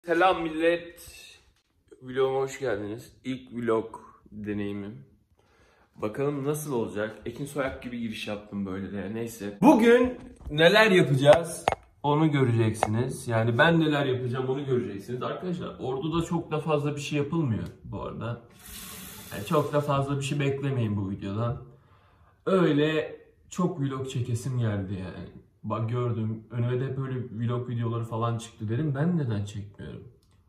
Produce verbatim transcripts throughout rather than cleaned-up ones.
Selam millet. Vloguma hoş geldiniz. İlk vlog deneyimim. Bakalım nasıl olacak. Ekin Soyak gibi giriş yaptım böyle de. Neyse. Bugün neler yapacağız onu göreceksiniz. Yani ben neler yapacağım onu göreceksiniz. Arkadaşlar Ordu'da çok da fazla bir şey yapılmıyor bu arada. Yani çok da fazla bir şey beklemeyin bu videodan. Öyle çok vlog çekesim geldi yani. Bak gördüm. Önüme de böyle vlog videoları falan çıktı dedim. Ben neden çekmiyorum?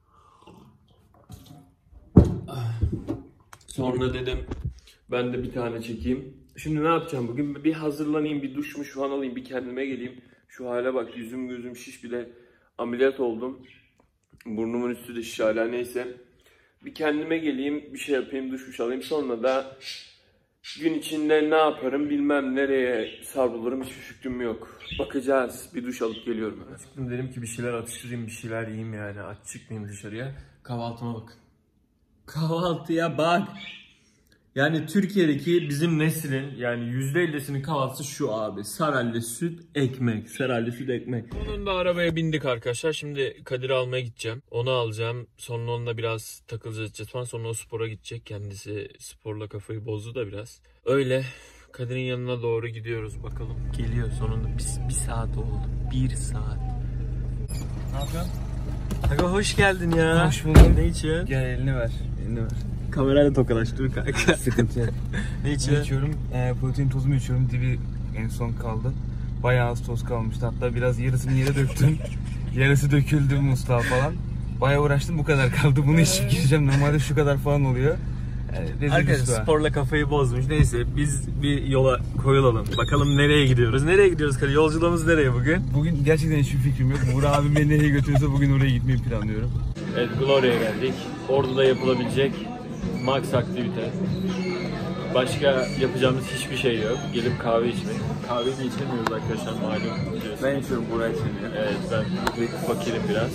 Sonra dedim ben de bir tane çekeyim. Şimdi ne yapacağım bugün? Bir hazırlanayım, bir duşmuş falan alayım, bir kendime geleyim. Şu hale bak, yüzüm gözüm şiş, bir de ameliyat oldum. Burnumun üstü de şiş hala, neyse. Bir kendime geleyim, bir şey yapayım, duşmuş alayım. Sonra da gün içinde ne yaparım bilmem, nereye savrulurum hiçbir fikrim yok. Bakacağız. Bir duş alıp geliyorum hemen. Çıktım, dedim ki bir şeyler atıştırayım, bir şeyler yiyeyim yani. Aç çıkmayayım dışarıya. Kahvaltıma bakın. Kahvaltıya bak. Yani Türkiye'deki bizim neslin yani yüzde ellisinin kahvaltısı şu abi. Saralli süt, ekmek. Saralli süt, ekmek. Onun da arabaya bindik arkadaşlar. Şimdi Kadir'i almaya gideceğim. Onu alacağım. Sonra onunla biraz takılacağız falan. Sonra o spora gidecek. Kendisi sporla kafayı bozdu da biraz. Öyle Kadir'in yanına doğru gidiyoruz. Bakalım geliyor sonunda. Bir, bir saat oldu. Bir saat. Ne yapıyorsun? Aga hoş geldin ya. Hoş buldum. Ne içiyorsun? Gel elini ver. Elini ver. Kamerayla tokalaş dur kanka. Sıkıntı yok. Ne içiyorsun? İçiyorum. E, protein tozumu içiyorum. Dibi en son kaldı. Bayağı az toz kalmıştı. Hatta biraz yarısını yere döktüm. Yarısı döküldü Mustafa falan. Bayağı uğraştım, bu kadar kaldı. Bunu içip gireceğim. Normalde şu kadar falan oluyor. Yani arkadaşlar sporla kafayı bozmuş. Neyse biz bir yola koyulalım. Bakalım nereye gidiyoruz? Nereye gidiyoruz Kadir? Yolculuğumuz nereye bugün? Bugün gerçekten hiçbir fikrim yok. Buğra abi beni nereye götürürse bugün oraya gitmeyi planlıyorum. Evet, Gloria'ya geldik. Ordu'da yapılabilecek max aktivite. Başka yapacağımız hiçbir şey yok. Gelip kahve içmek. Kahve de içemiyoruz arkadaşlar, malum biliyorsunuz. Ben içiyorum, Buğra içemiyor. Evet, ben fakirim biraz.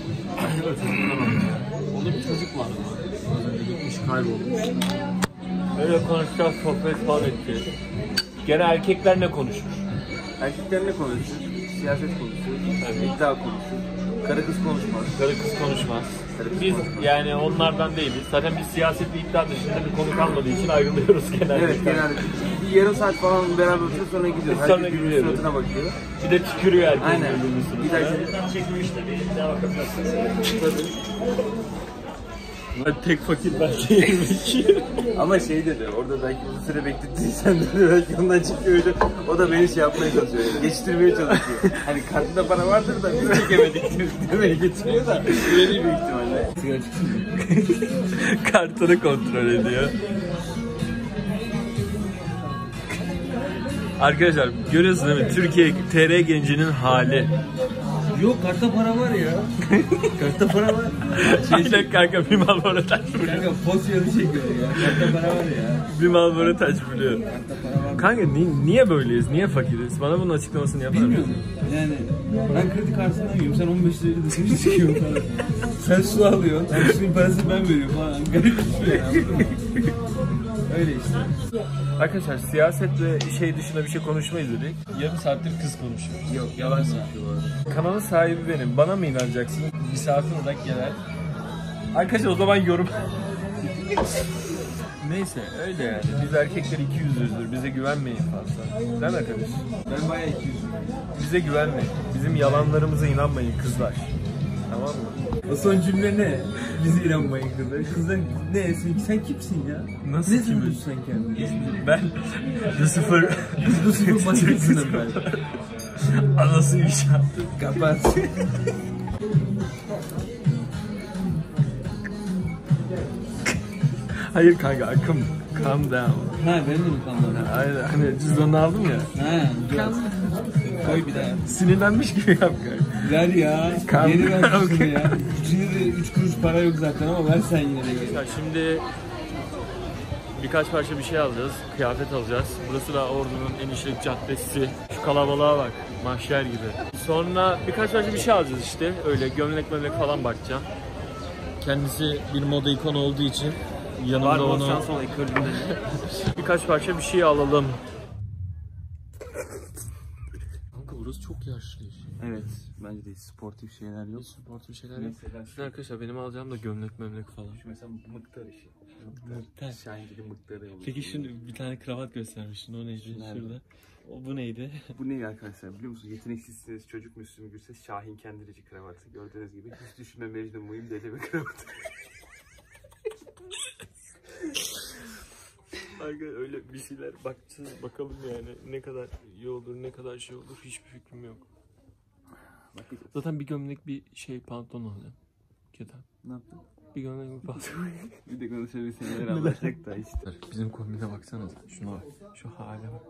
Orada bir çocuk vardı. Az önce gitmiş, kaybolmuş. Öyle konuşacağız, sohbet falan edeceğiz. Gene erkekler ne konuşur? Erkekler ne konuşur? Siyaset konuşur, evet. İddia konuşur. Karı kız konuşmaz. Karı kız konuşmaz. Karı kız biz konuşmaz. Yani onlardan değiliz. Zaten biz siyaset ve iddia dışında bir konu kalmadığı için ayrılıyoruz genelde. Evet, genelde. Bir yarım saat falan beraber oturup sonra gidiyoruz. Sonra herkes gidiyoruz. suratına bakıyor. Bir de tükürüyor herkes. Aynen. Giderken çekmiş de bir daha bakabilirsiniz. Ben tek fakir belki yemiş. Ama şey dedi, orada belki uzun süre beklettiysen dedi, belki ondan çıkıyordu. O da beni şey yapmaya çalışıyor, yani geçiştirmeye çalışıyor. Hani kartında para vardır da biz çekemedik demeye getiriyor da öyle büyük ihtimalle. Sigara çıksın. Kartını kontrol ediyor. Arkadaşlar görüyorsunuz değil mi? Türkiye T R gencinin hali. Yok, kartta para var ya. Kartta para var. Aynen kanka, bir Marlboro taş buluyor. Kanka pozisyon çekiyor ya. Kartta para var ya. Bir Marlboro taş buluyor. Kartta para var. Kanka ni niye böyleyiz? Niye fakiriz? Bana bunun açıklamasını yapar mısın? Bilmiyorum. Yani ben kredi kartından yiyorum. Sen on beş lirayla dışarı çıkıyorsun falan. Sen su alıyorsun. Sen suyun parasını ben veriyorum falan. Garip bir şey ya. Öyle işte. Arkadaşlar siyaset ve şey dışında bir şey konuşmayız dedik. Yarım saattir kız konuşuyor. Yok, yalan konuşuyor bu arada. Kanalın sahibi benim. Bana mı inanacaksınız? Misafir olarak gelen. Arkadaşlar o zaman yorum. Neyse öyle yani. Biz erkekler iki yüzlüdür. Bize güvenmeyin fazla. Değil mi arkadaş? Ben bayağı iki yüzlüyüm. Bize güvenmeyin. Bizim yalanlarımıza inanmayın kızlar. Tamam mı? O son cümle ne? Bizi inanmayın kızlar. Kızlar ne? Sen, sen kimsin ya? Nasıl ne kimim? sanıyorsun sen kendini? Ben Lucifer. Lucifer başkasınım ben. Anası iş yaptı. Kapat. Hayır kanka, akım. Calm down. Ha, benim de mi kalmadı? Aynen, hani cüzdanını aldım ya. Ha, dur. Koy bir daha. Sinirlenmiş gibi yap kanka. Ver ya. Calm Geri ver down. şunu ya. İçinde de üç kuruş para yok zaten ama ver sen yine de geri. Ya şimdi birkaç parça bir şey alacağız. Kıyafet alacağız. Burası da Ordu'nun en işlek caddesi. Şu kalabalığa bak. Mahşer gibi. Sonra birkaç parça bir şey alacağız işte. Öyle gömlek gömlek falan bakacağım. Kendisi bir moda ikonu olduğu için yanımda onu... birkaç parça bir şey alalım. Kanka burası çok çok yaşlı iş. Evet. Bence de sportif şeyler yok. Sportif şeyler yok. Şimdi arkadaşlar benim alacağım da gömlek memlek falan. Şu mesela mıktar işi. Mıktar. Şahin gibi mıktarı olur. Peki şimdi bir tane kravat göstermiştin. O neydi? Şurada. O bu neydi? Bu ne arkadaşlar biliyor musunuz? Yeteneksizsiniz, çocuk Müslüm Gürses, Şahin Kendirici kravatı. Gördüğünüz gibi hiç düşünme Mecnun Muhim deli bir kravatı. Arkadaşlar öyle bir şeyler bakacağız bakalım yani ne kadar iyi olur ne kadar şey olur hiçbir fikrim yok. Bakacağız. Zaten bir gömlek bir şey pantolon alacağım. Keten. Ne yaptın? Bir gömlek bir pantolon. Bir de konuşabilsek neler anlatacak da işte. Bizim kombine baksanıza şuna bak. Şu hale bak.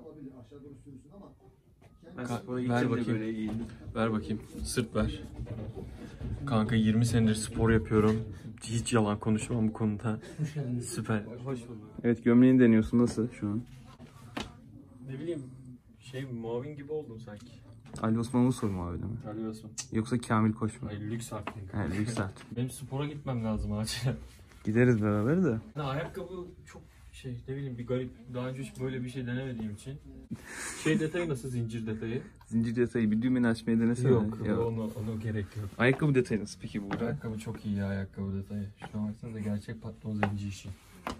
Ben Ka- spora ver gideceğim de bakayım. böyle giyindim. Ver bakayım. Sırt ver. Kanka yirmi senedir spor yapıyorum. Hiç yalan konuşmam bu konuda. Süper. Hoş bulduk. Evet gömleğini deniyorsun nasıl şu an? Ne bileyim şey muavin gibi oldum sanki. Ali Osman Ulusoy mu abi değil mi? Tanıyorsun. Yoksa Kamil Koç mu? Ay lüks artık. He lüks art. Benim spora gitmem lazım acilen. Gideriz beraber de. Ayakkabı çok şey ne bileyim bir garip. Daha önce hiç böyle bir şey denemediğim için. Şey detayı nasıl zincir detayı? Zincir detayı bir düğmeni açmayı denesene. Yok Ya. onu, onu gerek yok. Ayakkabı detayı nasıl peki bu? Ayakkabı çok iyi ya ayakkabı detayı. Şuna baksanıza gerçek patron zenci işi.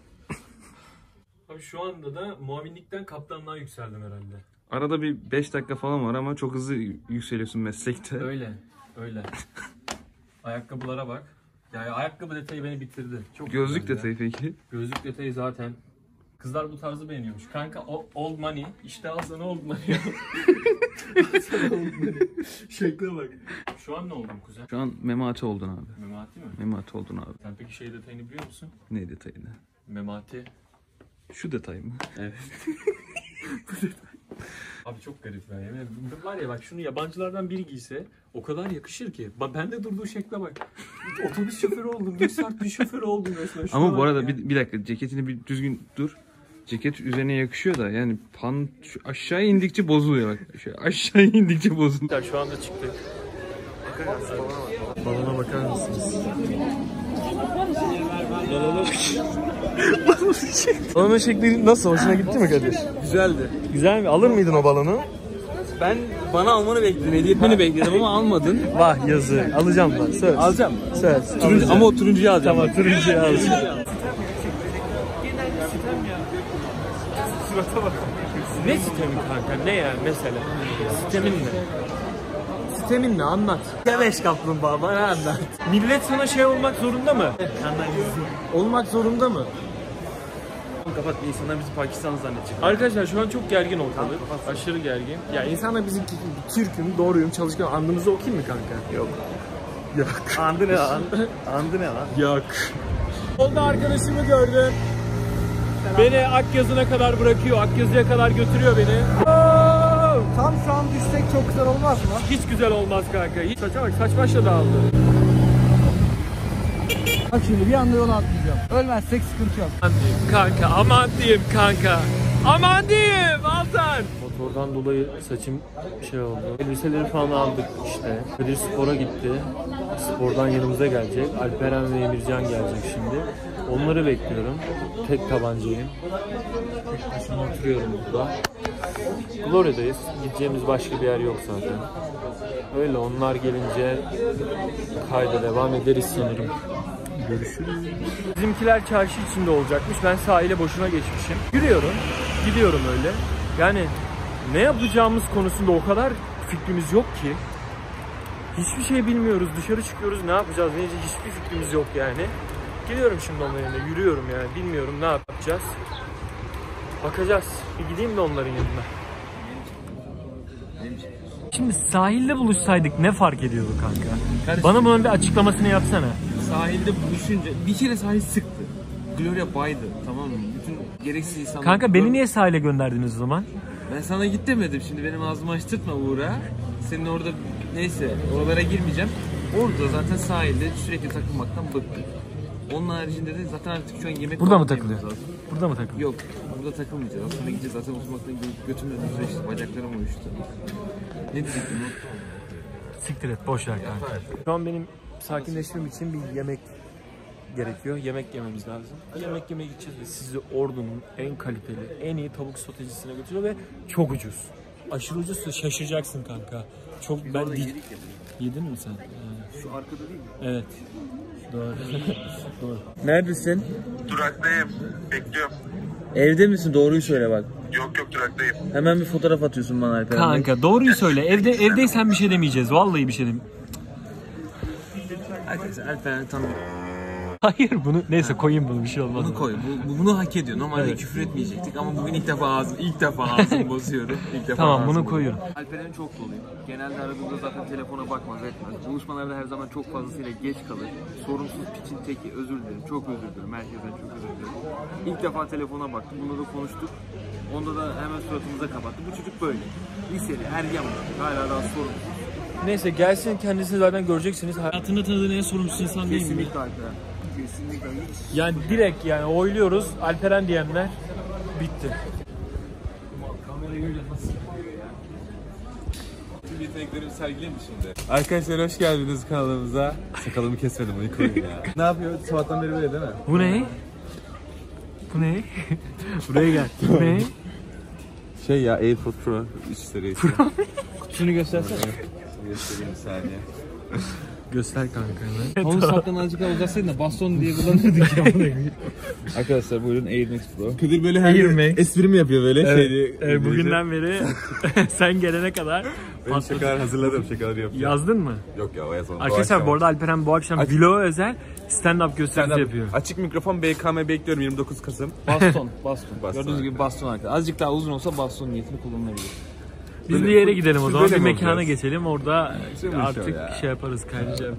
Abi şu anda da muavinlikten kaptanlığa yükseldim herhalde. Arada bir beş dakika falan var ama çok hızlı yükseliyorsun meslekte. Öyle öyle. Ayakkabılara bak. Yani ayakkabı detayı beni bitirdi. Çok Gözlük güzel ya. detayı peki? Gözlük detayı zaten. Kızlar bu tarzı beğeniyormuş. Kanka o, old money. İşte al sana old money. Sana old money. Şekle bak. Şu an ne oldun kuzen? Şu an Memati oldun abi. Memati mi? Memati oldun abi. Sen peki şey detayını biliyor musun? Ne detayını? Memati. Şu detay mı? Evet. Abi çok garip ya. Yani var ya bak şunu yabancılardan biri giyse o kadar yakışır ki. Bak bende durduğu şekle bak. Otobüs şoförü oldum. Lüks bir şoförü oldum resmen. Şuna Ama bu bak arada ya. bir, bir dakika ceketini bir düzgün dur. Ceket üzerine yakışıyor da yani pan şu aşağı indikçe bozuluyor bak. Şu aşağı indikçe bozuluyor. Şu anda çıktık. Balona bakar mısınız? Balonun şekli nasıl? Hoşuna gitti mi Kadir? Güzeldi. Güzel mi? Alır mıydın o balonu? Ben bana almanı bekledim, hediye etmeni bekledim ama almadın. Vah yazı. Alacağım ben. Söz. Alacağım. Söz. Turuncu, Alacağım. ama o turuncuyu alacağım. Tamam turuncuyu alacağım. Ne sistemi kanka? Ne yani mesela? Sistemin ne? Sistemin ne? Anlat. Gebeş kaplumbağa bana anlat. Millet sana şey olmak zorunda mı? Olmak zorunda mı? Kapat, insanlar bizi Pakistan zannedecek. Arkadaşlar şu an çok gergin ortalık. Aşırı gergin. Ya insanlar bizim Türk'üm, doğruyum, çalışkan. Andımızı okuyayım mı kanka? Yok. Yok. Andı ne lan? Andı ne lan? Yok. Yolda arkadaşımı gördüm. Beni Akyazı'na kadar bırakıyor. Akyazı'ya kadar götürüyor beni. Tam şu an düşsek çok güzel olmaz mı? Hiç güzel olmaz kanka. Hiç saça bak, saç başla dağıldı. Bak şimdi bir anda yola atlayacağım. Ölmezsek sıkıntı yok. Aman diyeyim kanka, aman diyeyim kanka. Aman diyeyim Altan. Motordan dolayı saçım şey oldu. Elbiseleri falan aldık işte. Kadir spora gitti. Spordan yanımıza gelecek. Alperen ve Emircan gelecek şimdi. Onları bekliyorum. Tek tabancayım. Tek başıma oturuyorum burada. Gloria'dayız. Gideceğimiz başka bir yer yok zaten. Öyle onlar gelince kayda devam ederiz sanırım. Görüşürüz. Bizimkiler çarşı içinde olacakmış. Ben sahile boşuna geçmişim. Yürüyorum. Gidiyorum öyle. Yani ne yapacağımız konusunda o kadar fikrimiz yok ki. Hiçbir şey bilmiyoruz. Dışarı çıkıyoruz. Ne yapacağız? Neyse hiçbir fikrimiz yok yani. Gidiyorum şimdi onların yanına. Yürüyorum yani. Bilmiyorum ne yapacağız. Bakacağız. Bir gideyim de onların yanına. Şimdi sahilde buluşsaydık ne fark ediyordu kanka? Kardeşim, Bana bunun bir açıklamasını yapsana. Sahilde buluşunca bir kere sahil sıktı. Gloria baydı, tamam mı? Bütün gereksiz insanlar. Kanka beni niye sahile gönderdiniz o zaman? Ben sana git demedim, şimdi benim ağzımı açtırtma Uğur'a. Senin orada neyse oralara girmeyeceğim. Orada zaten sahilde sürekli takılmaktan bıktık. Onun haricinde de zaten artık şu an yemek... Burada mı falan takılıyor? yemiyoruz zaten. Burada mı takılıyor? Yok, burada takılmayacağız. Aslında gideceğiz zaten oturmaktan götümle düzleşti, bacaklarım uyuştu. Ne diyecektim o? Siktir et, boş ver kanka. Şu an benim sakinleşmem için bir yemek gerekiyor. Yemek yememiz lazım. Yemek yemeye gideceğiz ve sizi Ordu'nun en kaliteli, en iyi tavuk sotecisine götürüyor ve çok ucuz. aşırı ucuz, şaşıracaksın kanka. Çok Biz ben orada di- yedik ya. Yedin mi sen? Şu arkada değil mi? Evet. Doğru. Doğru. Neredesin? Duraktayım. Bekliyorum. Evde misin? Doğruyu söyle bak. Yok yok duraktayım. Hemen bir fotoğraf atıyorsun bana Alperen Bey. Kanka doğruyu söyle. Evde evdeysen bir şey demeyeceğiz. Vallahi bir şey demeyeceğiz. Arkadaşlar Alperen tam Hayır bunu neyse koyayım bunu, bir şey olmaz. bunu koy. Bu, bu- bunu hak ediyor. Normalde Evet. küfür etmeyecektik ama bugün ilk defa ağzım ilk defa ağzımı bozuyorum. İlk defa Tamam, ağzımı bunu bozuyorum. koyuyorum. Alperen çok doluyum. Genelde aradığımda zaten telefona bakmaz etmez. Buluşmalarda her zaman çok fazlasıyla geç kalır. Sorumsuz piçin teki, özür dilerim. Çok özür dilerim. Herkesten çok özür dilerim. İlk defa telefona baktı. Bununla da konuştuk. Onda da hemen suratımıza kapattı. Bu çocuk böyle. Liseli, ergen bu. Hala daha sorumsuz. Neyse gelsin, kendisini zaten göreceksiniz. Hayatında tanıdığın en sorumsuz insan değil mi? Kesinlikle Alperen. Kesinlikle hiç. Yani direkt yani oyluyoruz. Alperen diyenler bitti. Yeteneklerimi sergileyim mi şimdi? Arkadaşlar hoş geldiniz kanalımıza. Sakalımı kesmedim, onu koyayım ya. Ne yapıyor? Sabahtan beri böyle değil mi? Bu ne? Bu ne? Buraya gel. Bu ne? Şey ya, AirPods Pro işleri. Kutusunu göstersene. Göstereyim bir saniye. Göster kanka. Onu saptan azıcık daha uzatsaydın da baston diye kullanırdık ya. Arkadaşlar buyurun AirMax Pro. Kadir böyle her AirMax. espri mi yapıyor böyle? Evet, Şey diye, evet, bugünden beri sen gelene kadar ben şakalar hazırladım, şakalar yapıyorum. yazdın mı? Yok ya, o yazmadım. Arkadaşlar bu arada Alperen bu akşam Aç- vlog özel stand-up gösterisi Stand-up. yapıyor. Açık mikrofon B K M bekliyorum yirmi dokuz Kasım. Baston, baston. Baston. Gördüğünüz gibi baston arkadaşlar. Azıcık daha uzun olsa baston niyetini kullanılabilir. Biz Böyle- bir yere gidelim o Siz zaman, böyle bir mi mekana olacağız? geçelim, orada Şey mi şu artık ya? şey yaparız, kaydedeceğim.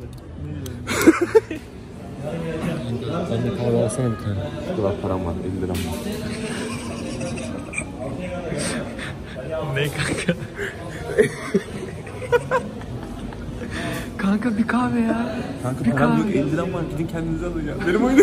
Sen de kahve alsana bir tane. Bu kadar param var, elli liram var. Ne kanka? Kanka bir kahve ya. Kanka Bir param kahve. yok, elli liram var, gidin kendinize alın ya. Benim oyunu.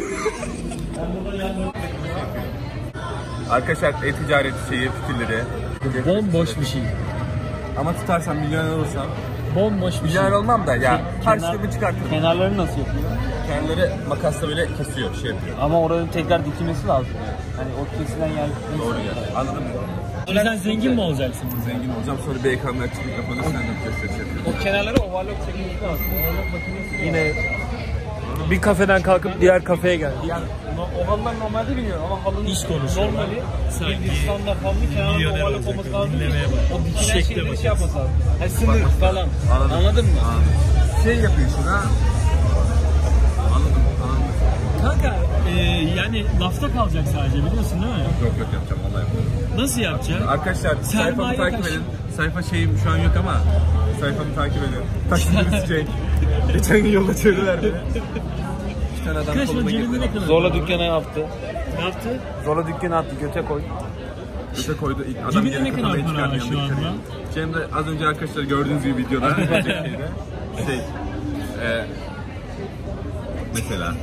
Arkadaşlar e-ticaret şeyi, fikirleri. Bomboş bir şey. Ama tutarsam milyoner olursam. Bomboş bir şey. Milyoner olmam da ya harçlığımı çıkartırım. Kenarları nasıl yapıyor? Kendileri makasla böyle kesiyor, şey yapıyor. Ama oranın tekrar dikilmesi lazım. Hani o kesilen yer... Doğru ya. Anladın mı? Sen zengin mi olacaksın? Zengin olacağım, sonra B K M'den açık mikrofonu stand-up gösterisi yapıyorum. O kenarları overlock çekilmesi lazım. Overlock makinesi. Yine bir kafeden kalkıp diğer kafeye gel. Yani o halılar normalde bilmiyorum ama halının İş konuşuyor. normali Sanki bir standart halı kenarında milyoner overlock olacak, olması lazım. dinlemeye bak. O dikilen Şekle şeyleri bak. şey yapması lazım. Yani sınır falan. Anladım. Anladın mı? Şey yapıyorsun ha. Anladım, anladım. Kanka e, yani lafta kalacak sadece, biliyorsun değil mi? Yok yok yapacağım, vallahi yapacağım. Nasıl yapacaksın? Arkadaşlar sayfamı Sermaye takip kaç? edin. Sayfa şeyim şu an yok ama sayfamı takip edin. Taksitimiz Cenk. Geçen gün yola çevirdiler beni. İki tane adam Kaç koluma cebinde girdi. ne kadar? Zorla dükkana yaptı. Ne yaptı? Zorla dükkana attı. Göte koy. Öte koydu. İlk adam Cebinde gelip ne kadar kafayı para var çıkardı şu yanındaki anda? kadın. Cem'de az önce arkadaşlar gördüğünüz gibi videoda şeyde şey e, mesela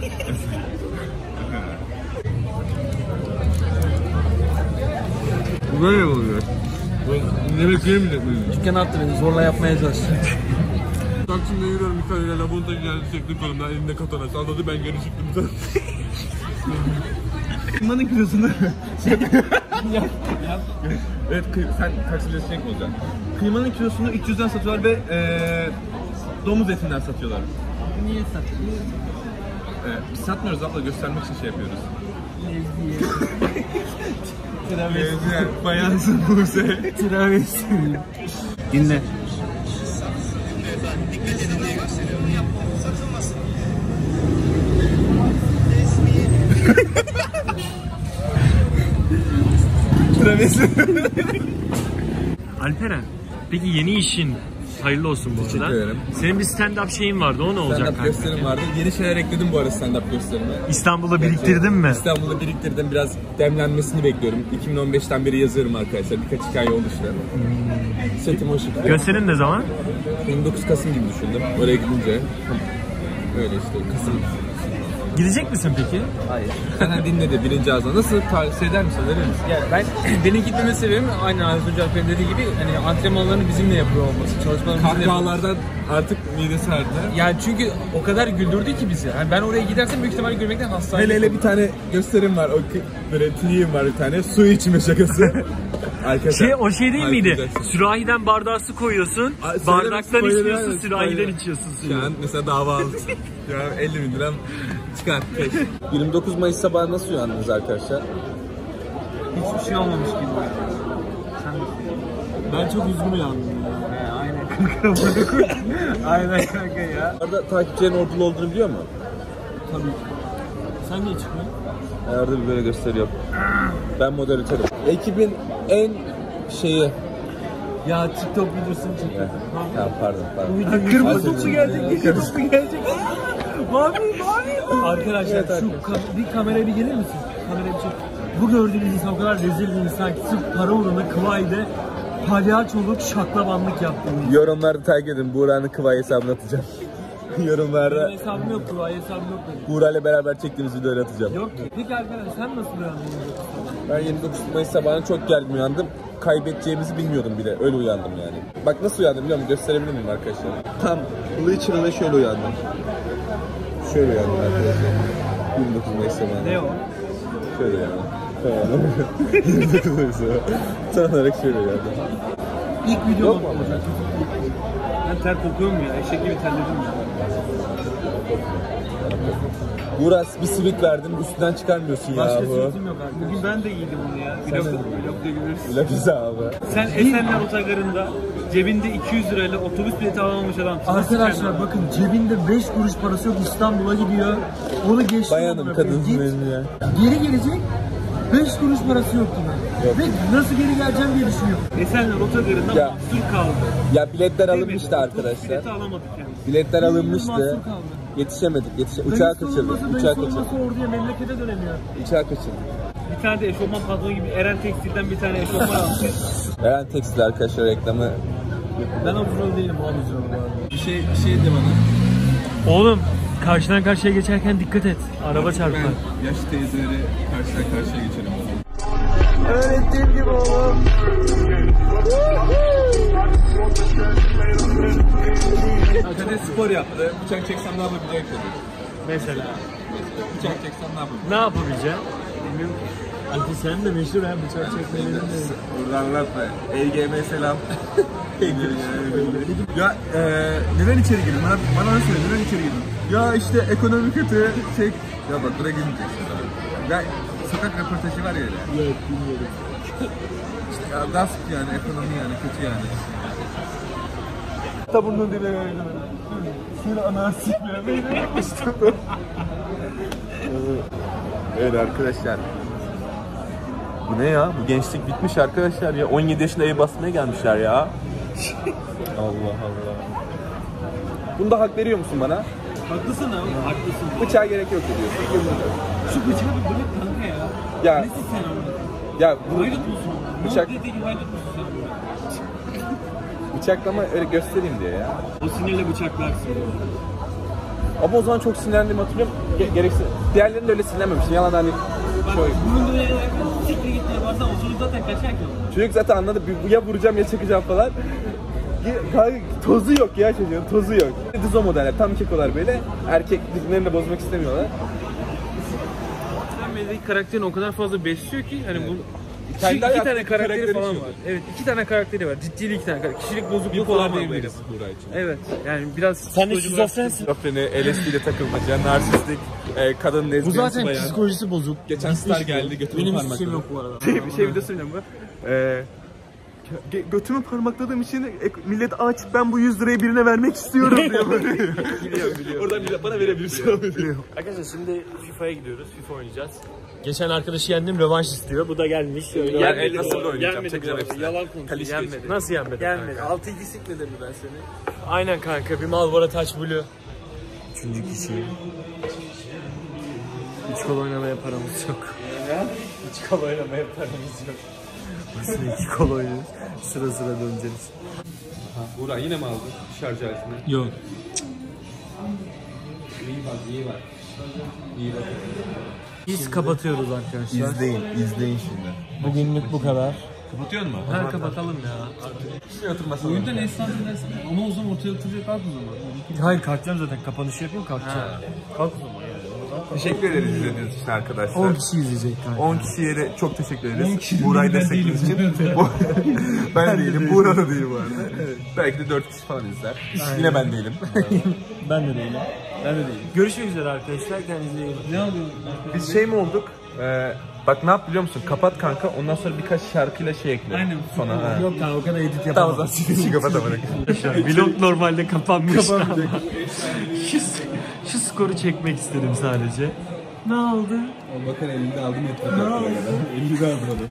bu böyle oluyor. Ne bekleyelim de Dükkana attı beni. Zorla yapmaya çalıştı. Taksim'de yürüyorum bir kareyle labuğunda geldi çektim kolumdan elinde katana salladı ben geri çıktım. Kıymanın kilosunu Yap. Yap. evet kıy- sen Taksim'de şey mi olacaksın? Kıymanın kilosunu üç yüzden satıyorlar ve ee, domuz etinden satıyorlar. Niye sattı? Ee, biz satmıyoruz abla, göstermek için şey yapıyoruz. Lezbiyen, bayansın Buse. Travesti. Dinle. Travesti. Alperen, peki yeni işin hayırlı olsun bu arada. Teşekkür ederim. Senin bir stand-up şeyin vardı, o ne olacak Stand-up kanka? gösterim vardı. Yeni şeyler ekledim bu arada stand-up gösterime. İstanbul'da biriktirdin mi? İstanbul'da biriktirdim, biraz demlenmesini bekliyorum. iki bin on beşten beri yazıyorum arkadaşlar. Birkaç hikaye oldu işte. Setim o şekilde. Gösterin ne zaman? yirmi dokuz Kasım gibi düşündüm. Oraya gidince. Öyle işte Kasım. Gidecek misin peki? Hayır. Sen dinledi birinci ağızdan. Nasıl tavsiye eder misin? Verir misin? Ya ben benim gitmeme sebebim aynı Az önce Alper'in dediği gibi hani antrenmanlarını bizimle yapıyor olması, çalışmalarını bizimle yapıyor. Kahkahalardan artık midesi artar. Yani çünkü o kadar güldürdü ki bizi. Yani ben oraya gidersem büyük ihtimalle gülmekten hastaneye. Hele hele bir tane gösterim var. O k- böyle tweet'im var bir tane. Su içme şakası. Arkadaşlar. Şey, o şey değil miydi? Harikacaksın. Sürahiden bardağa su koyuyorsun, Aa, söyleme, bardaktan spoiler içmiyorsun, verme, sürahiden spoiler. içiyorsun Şu suyu. an mesela dava aldı. Şu an elli bin liram çıkar. yirmi dokuz Mayıs sabahı nasıl uyandınız arkadaşlar? Hiçbir şey olmamış gibi. Sen Ben çok üzgün uyandım ya. ya. Aynen kanka. Aynen kanka ya. Arada takipçilerin ordulu olduğunu biliyor mu? Tabii ki. Sen niye çıkmıyorsun? Arada bir böyle gösteri yok. Ben moderatörüm. Ekibin en şeyi... Ya TikTok videosunu çekiyor. Tamam pardon pardon. Kırmızı topu gelecek, kırmızı topu gelecek. Mavi, mavi. Arkadaşlar Evet, şu arkadaşlar. ka- bir kameraya bir gelir misin? Kameraya bir çek. Bu gördüğünüz insan o kadar rezil bir insan ki sırf para uğruna Kıvay'da palyaçoluk şaklabanlık yaptı. Yorumlarda takip edin. Buğra'nın Kıvay hesabını atacağım. Yorumlarda Benim hesabım yok, Kıvay hesabım yok benim. Buğra ile beraber çektiğimiz videoları atacağım. Yok ki. Peki arkadaşlar sen nasıl uyandın? Ben yirmi dokuz Mayıs sabahına çok gergin uyandım. Kaybedeceğimizi bilmiyordum bile. Öyle uyandım yani. Bak nasıl uyandım biliyor musun? Gösterebilir miyim arkadaşlar? Tam Bleacher'ına şöyle uyandım. Şöyle uyandım arkadaşlar. yirmi dokuz Mayıs sabahına. Ne o? Şöyle uyandım. Tamam. yirmi dokuz Mayıs sabahı. Tam olarak şöyle uyandım. İlk video Yok mu ama? olacak. Ben ter kokuyorum ya. Eşek gibi terledim ya. Buğra bir sivik verdim. Üstünden çıkarmıyorsun Başka ya bu. sürtüm yok artık. Bugün ben de giydim onu ya. Vlog, vlogda görürsün. Lafize abi. Sen Esenler Otogarı'nda cebinde iki yüz lirayla otobüs bileti alamamış adamsın. Arkadaşlar bakın cebinde beş kuruş parası yok, İstanbul'a gidiyor. Onu geçti. Bayanım kadınsın elini ya. Geri gelecek. beş kuruş parası yok yine. Yok. Ve nasıl geri geleceğim diye düşünüyor. Esenler Otogarı'nda Ya. mahsur kaldı. Ya biletler Değil mi? alınmıştı Otobüs arkadaşlar. bileti alamadık yani. Biletler alınmıştı. Mahsur kaldı. Yetişemedik. Yetişe uçağa Dayısı kaçırdık. olmasa, Uçağa dayısı kaçırdık. olmasa orduya memlekete dönemiyor. Uçağa kaçırdık. Bir tane de eşofman patronu gibi Eren Tekstil'den bir tane eşofman almış. Eren Tekstil arkadaşlar reklamı. Ben o pro değilim, o alacağım bu arada. Bir şey, bir şey de bana. Oğlum karşıdan karşıya geçerken dikkat et. Araba çarpar. Ben yaş teyzeleri karşıdan karşıya geçerim. Öğrettiğim gibi oğlum. Arkadaş spor yaptı. Bıçak çeksem ne yapabilecek dedi. Mesela. Bıçak çeksem ne yapabilecek? Ne yapabileceğim? Bilmiyorum. Anti sen de meşhur ha bıçak çekmelerin de. Buradan anlatma. E G M selam. Ya e, neden içeri girdin? Bana, bana söyle neden içeri girdin? Ya işte ekonomi kötü. Çek. Ya bak buraya girmeyeceksin. Ya sokak röportajı var ya öyle. Evet bilmiyorum. İşte ya, gasp yani ekonomi yani kötü yani. Ta burnun dibine gördüm. Şöyle anarşik bir yapmıştım. Evet arkadaşlar. Bu ne ya? Bu gençlik bitmiş arkadaşlar ya. on yedi yaşında ev basmaya gelmişler ya. Allah Allah. Bunda hak veriyor musun bana? Haklısın abi, haklısın. Bıçağa gerek yok diyorsun. Şu bıçağı bir bırak kanka ya. Ya Nesin sen abi? ya bu Haydut musun? Bıçak- Ne dediğin haydut musun sen? bıçaklama öyle göstereyim diye ya. O sinirle bıçaklarsın. Ama o zaman çok sinirlendiğimi hatırlıyorum. Ge- gereksiz. Diğerlerinde öyle sinirlenmemiştim. Yalan hani Bak şöyle. bunun böyle siktir git diye varsa o çocuk zaten kaçar ki. Çocuk zaten anladı. Bir- Ya vuracağım ya çekeceğim falan. Ge- kanka, tozu yok ya çocuğun. Tozu yok. Dizo modeller. Tam kekolar böyle. Erkek birbirlerini de bozmak istemiyorlar. Sen Medve'deki karakterini o kadar fazla besliyor ki hani bu Kendi iki, iki hayattaki tane karakteri karakteri falan şu. var. Evet, iki tane karakteri var. Ciddili iki tane karakter. Kişilik bozukluğu falan var böyle. Buğra için. Evet. Yani biraz Sen de şizofrensin. Şizofreni, L S D ile takılmaca, narsistik, e, kadın lezbiyen, Bu zaten bayan. psikolojisi bozuk. Geçen star geldi götürün Benim hiç parmakları. şeyim yok bu arada. Şey, bir şey videosu söyleyeceğim bu. Ee, ge- götümü parmakladığım için e, millet aç ben bu yüz lirayı birine vermek istiyorum diyor böyle. Biliyorum biliyorum. Oradan millet bana verebilirsin. Arkadaşlar şimdi FIFA'ya gidiyoruz. FIFA oynayacağız. Geçen arkadaşı yendim, rövanş istiyor. Bu da gelmiş. Öyle Yani Yenmedi nasıl bu arada. oynayacağım? Yenmedi Çekeceğim bu arada. hepsini. Yalan konuşuyor. Kalişka Yenmedi. işte. Nasıl yenmedi? gelmedi. kanka? altı iki sikmedi mi ben seni? Aynen kanka. Bir Marlboro Touch Blue. Üçüncü kişi. Üç kol oynamaya paramız yok. Üç kol oynamaya paramız yok. Aslında iki kol oynuyoruz. Sıra sıra döneceğiz. Buğra yine mi aldın şarj aletini? Yok. İyi bak iyi bak. İyi bak. Biz kapatıyoruz arkadaşlar. İzleyin, izleyin şimdi. Bugünlük bu kadar. Kapatıyor mu? Her kapatalım ya artık. Bir oturmasın. Oyunda ne istersen dersin. Ama o zaman ortaya oturacak kalk o zaman. Hayır kalkacağım zaten kapanışı yapayım kalkacağım. Kalk o zaman yani. Teşekkür ederiz izlediğiniz için arkadaşlar. on kişi izleyecek kanka. on kişiye de çok teşekkür ederiz. on kişi Buğra'yı ben desteklediğiniz için. değilim. Bu- ben değilim. Buğra da değil bu arada. Belki de dört kişi falan izler. Yine ben değilim. Ben de değilim. Ben de değilim. Görüşmek üzere arkadaşlar. Kendinize iyi bakın. Ne alıyorsun? Biz şey mi olduk? Ee, bak ne yap biliyor musun? Kapat kanka. Ondan sonra birkaç şarkıyla şey ekle. Aynen. Sonra ha. Yok kanka o kadar edit Tamam yapamam. o zaman sikisi kapatamadık. Vlog normalde kapanmış ama şu, şu skoru çekmek istedim sadece. Ne oldu? Bakın elinde aldım etrafı. elli de aldım.